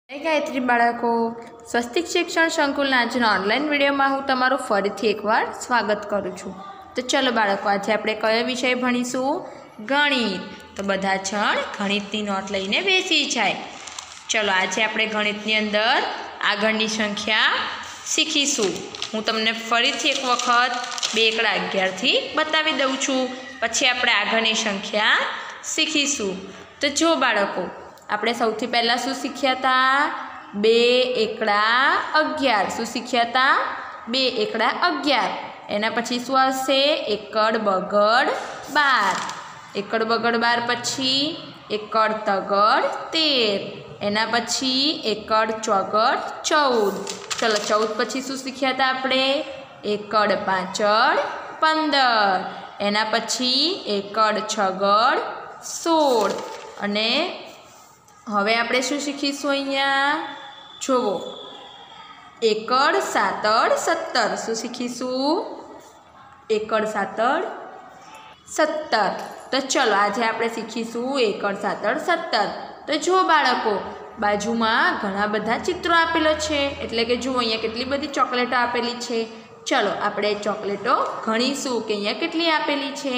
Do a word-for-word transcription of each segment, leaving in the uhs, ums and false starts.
जय गायत्री बाळको स्वस्तिक शिक्षण संकुल आजना ऑनलाइन विडियो में हूँ तमारू फरीथी एक बार स्वागत करूँ छूँ। तो चलो बाळको आज आपणे कयो विषय भणीशुं गणित। तो बधा जण गणितनी नोट लईने बेसी जाय। चलो आज आपणे गणितनी अंदर आगळनी संख्या शीखीशुं। हूँ तमने फरीथी एक वखत बे एकड़ा अगियार थी बतावी दऊं छूं, पछी आपणे आगळनी संख्या शीखीशुं। तो जो बाळको આપણે સૌથી પહેલાં શું શીખ્યા હતા? બે એકડા અગિયાર। શું શીખ્યા હતા? બે એકડા અગિયાર। એના પછી શું આવશે? એકડ બગડ બાર। એકડ બગડ બાર પછી એકડ તગડ તેર। એના પછી એકડ ચોગડ ચૌદ। ચલો ચૌદ પછી શું શીખ્યા હતા આપણે? એકડ પાંચડ પંદર। એના પછી એકડ છગડ સોળ। અને હવે આપણે શું શીખીશું? અહીંયા જોવો, એકડ સાતડ સત્તર। શું શીખીશું? એકડ સાતડ સત્તર। તો ચલો આજે આપણે શીખીશું એકડ સાતડ સત્તર। તો જો બાળકો બાજુમાં ઘણા બધા ચિત્રો આપેલો છે, એટલે કે જુઓ અહીંયા કેટલી બધી ચોકલેટો આપેલી છે। ચલો આપણે ચોકલેટો ગણીશું કે અહીંયા કેટલી આપેલી છે।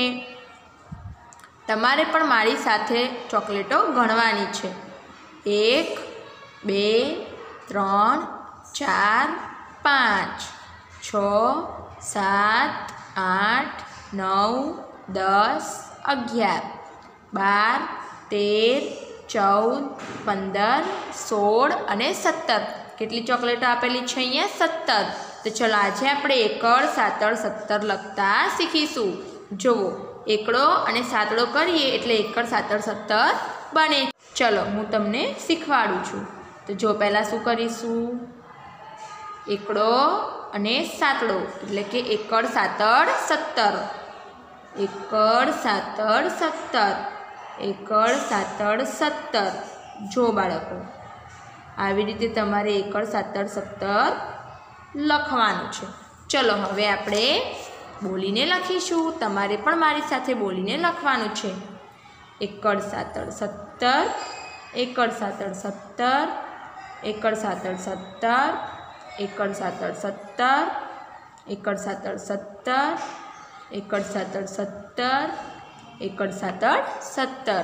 તમારે પણ મારી સાથે ચોકલેટો ગણવાની છે। एक बे त्रण चार पाँच छ सात आठ नौ दस अगियार बार तेर चौद पंदर सोल अने सत्तर। केटली चॉकलेटो आपेली छे अहींया? सत्तर। तो चलो आज आपणे एकड़ सातड़ सत्तर लखता शीखीशुं। जुओ एकड़ो अने सातड़ो करीए एटले एकड़ सातड़ सत्तर बने। चलो हूँ तमने शीखवाड़ू छूँ। तो जो पहला शू करीशू? एकड़ो अने सातड़ो एटले के एकड़ सातड़ सत्तर। एकड़ सातड़ सत्तर एकड़ सातड़ सत्तर। जो बाळको आवी रीते तमारे एकड़ सातड़ सत्तर लखवानुं छे। चलो हवे आपणे बोलीने लखीशुं। तमारे पण मारी साथे बोलीने लखवानुं छे। एकड़ सातड़ सत्तर एकड़ सातड़ सत्तर एकड़ सातड़ सत्तर एकड़ सातड़ सत्तर एकड़ सातड़ सत्तर एकड़ सातड़ सत्तर एकड़ सातड़ सत्तर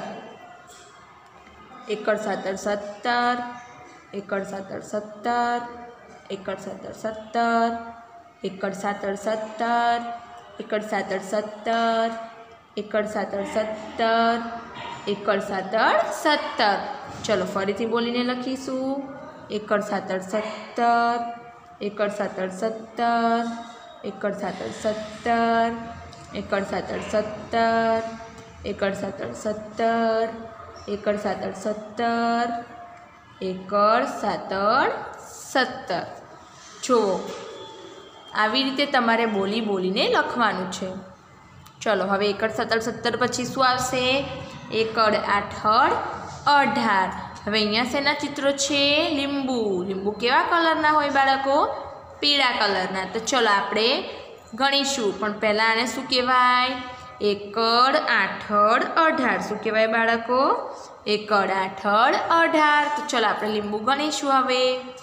एकड़ सातड़ सत्तर एकड़ सातड़ सत्तर एकड़ सातड़ सत्तर एकड़ सातड़ सत्तर एकड़ सातड़ सत्तर एकड़ सातड़ सत्तर एकड़ सातड़ सत्तर। चलो फरीथी बोलीने लखीशुं। एकड़ सातड़ सत्तर एकड़ सातड़ सत्तर एकड़ सातड़ सत्तर एकड़ सातड़ सत्तर एकड़ सातड़ सत्तर एकड़ सातड़ सत्तर एकड़ सातड़ सत्तर। जो आवी रीते तमारे बोली बोलीने लखवानुं छे। चलो हवे एकड़ सत्तर सत्तर पछी शुं आवशे? एकड़ आठड़ अठार। हवे अहींया शेना चित्रो छे? લીંબુ। લીંબુ केवा कलरना होय बाळको? पीळा कलरना। तो चलो आपणे गणीशुं, पण पहेला आने शुं कहेवाय? एकड़ आठड़ अठार। शुं कहेवाय बाळको? एकड़ आठड़ अठार। तो चलो आपणे લીંબુ गणीशुं हवे।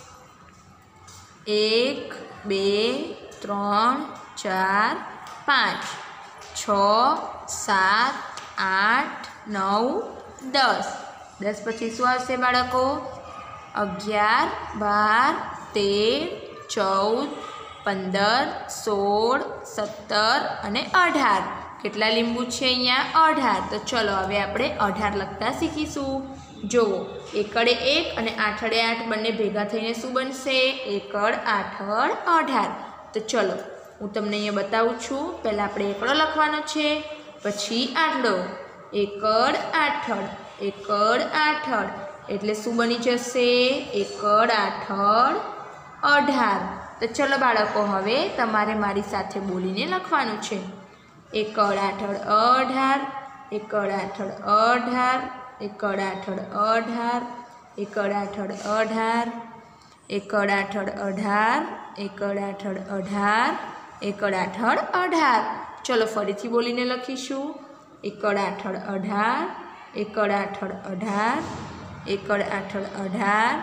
एक बे त्रण चार पाँच छ सात आठ नौ दस। दस पछी शुं आवशे बाळको? अगियार बार तेर चौद पंदर सोल सत्तर अने अठार। केटला લીંબુ छे अहींया? अठार। तो चलो हवे आपणे अठार लखता शीखीशुं। जुओ एकड़े एक अने आठड़े आठ बंने भेगा थईने शुं बनशे? एकड़ आठड़ अठार। तो चलो हूँ तमने अहींया बतावुं छुं। पहला आपणे एकड़ो लखवानो छे, पछी आठड़ो। एकड़ आठड़ एकड़ आठड़ एटले शुं बनी जशे? एकड़ आठड़ अठार। तो चलो बाळको हवे तमारे मारी साथे बोलीने लखवानुं छे। एकड़ आठड़ अठार एकड़ आठड़ अठार एकड़ आठड़ अठार एकड़ आठड़ अठार एकड़ आठड़ अठार एकड़ आठड़ अठार एकड़ आठड़ अठार। चलो फरीथी बोलीने लखीशुं। एकड़ आठड़ अठार एकड़ आठड़ अठार एकड़ आठड़ अठार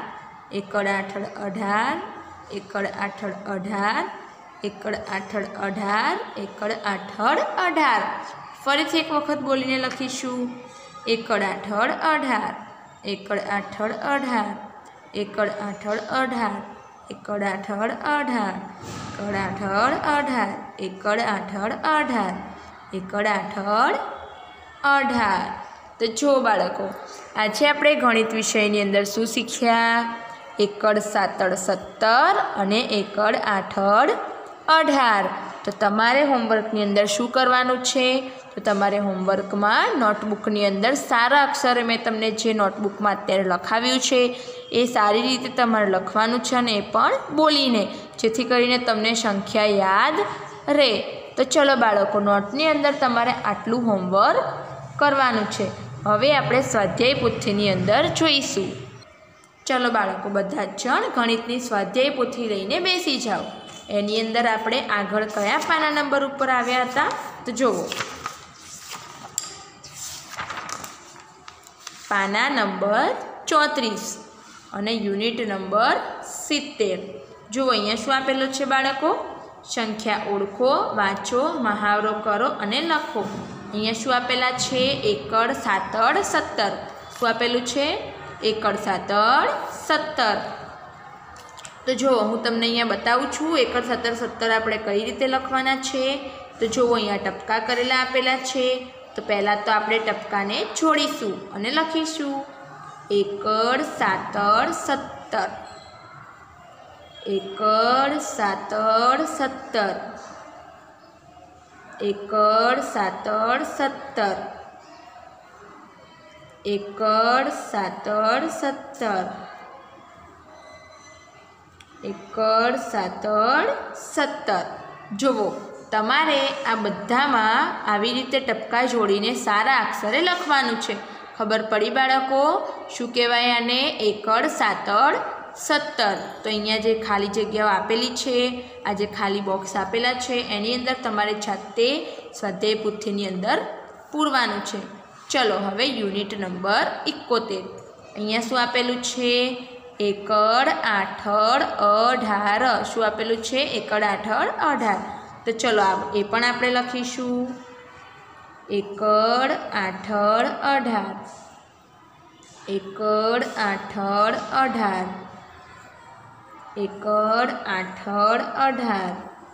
એકડ આઠડ અઢાર, એકડ આઠડ અઢાર, એકડ આઠડ અઢાર, એકડ આઠડ અઢાર. ફરીથી એક વખત બોલીને લખીશું. એકડ આઠડ અઢાર, એકડ આઠડ અઢાર, એકડ આઠડ અઢાર, એકડ આઠડ અઢાર, એકડ આઠડ અઢાર, એકડ આઠડ અઢાર, એકડ આઠડ અઢાર. તો જો બાળકો, આજે આપણે ગણિત વિષયની અંદર શું શીખ્યા? એકડ સાતડ સત્તર અને એકડ આઠડ અઢાર. તો તમારે હોમવર્કની અંદર શું કરવાનું છે? તો તમારે હોમવર્કમાં નોટબુકની અંદર સારા અક્ષરે મેં તમને જે નોટબુકમાં અત્યારે લખાવ્યું છે એ સારી રીતે તમારે લખવાનું છે અને એ પણ બોલીને, જેથી કરીને તમને સંખ્યા યાદ રહે. તો ચલો બાળકો, નોટની અંદર તમારે આટલું હોમવર્ક કરવાનું છે. હવે આપણે સ્વાધ્યાય પોથીની અંદર જોઈશું. ચલો બાળકો, બધા જ જણ ગણિતની સ્વાધ્યાય પોથી લઈને બેસી જાઓ. એની અંદર આપણે આગળ કયા પાના નંબર ઉપર આવ્યા હતા? તો જુઓ, પાના નંબર ચોત્રીસ અને યુનિટ નંબર સિત્તેર. જુઓ અહીંયા શું આપેલું છે બાળકો? સંખ્યા ઓળખો, વાંચો, મહાવરો કરો અને લખો. અહીંયા શું આપેલા છે? એકડ સાતડ સત્તર. શું આપેલું છે? એકડ સાતડ સત્તર. તો જુઓ, હું તમને અહીંયા બતાવું છું એકડ સત્તર સત્તર આપણે કઈ રીતે લખવાના છે. તો જુઓ, અહીંયા ટપકા કરેલા આપેલા છે. તો પહેલાં તો આપણે ટપકાને જોડીશું અને લખીશું એકડ સાતડ સત્તર, એકડ સાતડ સત્તર, એકડ સાતડ સત્તર, એકડ સાતડ સત્તર, એકડ સાતડ સત્તર. જુઓ, તમારે આ બધામાં આવી રીતે ટપકા જોડીને સારા અક્ષરે લખવાનું છે. ખબર પડી બાળકો? શું કહેવાય આને? એકડ સાતડ સત્તર. તો અહીંયા જે ખાલી જગ્યાઓ આપેલી છે, આ જે ખાલી બોક્સ આપેલા છે, એની અંદર તમારે જાતે સ્વાધ્યાય પોથીની અંદર પૂરવાનું છે. ચલો હવે યુનિટ નંબર એકોતેર. અહીંયા શું આપેલું છે? એકડ આઠડ અઢાર. શું આપેલું છે? એકડ આઠડ અઢાર. તો ચલો એ પણ આપણે લખીશું. એકડ આઠડ અઢાર, એકડ આઠડ અઢાર, એકડ આઠડ અઢાર,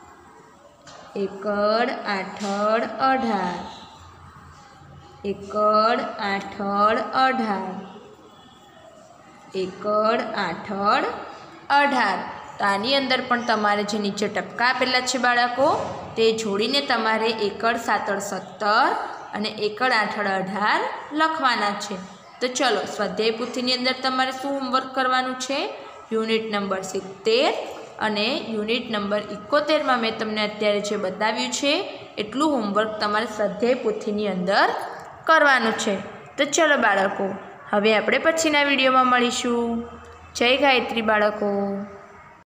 એકડ આઠડ અઢાર, એકડ આઠડ અઢાર, એકડ આઠડ અઢાર. તો આની અંદર પણ તમારે જે નીચે ટપકા આપેલા છે બાળકો, તે જોડીને તમારે એકડ સાતડ સત્તર અને એકડ આઠડ અઢાર લખવાના છે. તો ચલો, સ્વાધ્યાય પોથીની અંદર તમારે શું હોમવર્ક કરવાનું છે? યુનિટ નંબર સિત્તેર અને યુનિટ નંબર એકોતેરમાં મેં તમને અત્યારે જે બતાવ્યું છે એટલું હોમવર્ક તમારે સ્વાધ્યાય પોથીની અંદર કરવાનું છે. તો ચલો બાળકો, હવે આપણે પછીના વિડીયોમાં મળીશું. જય ગાયત્રી બાળકો.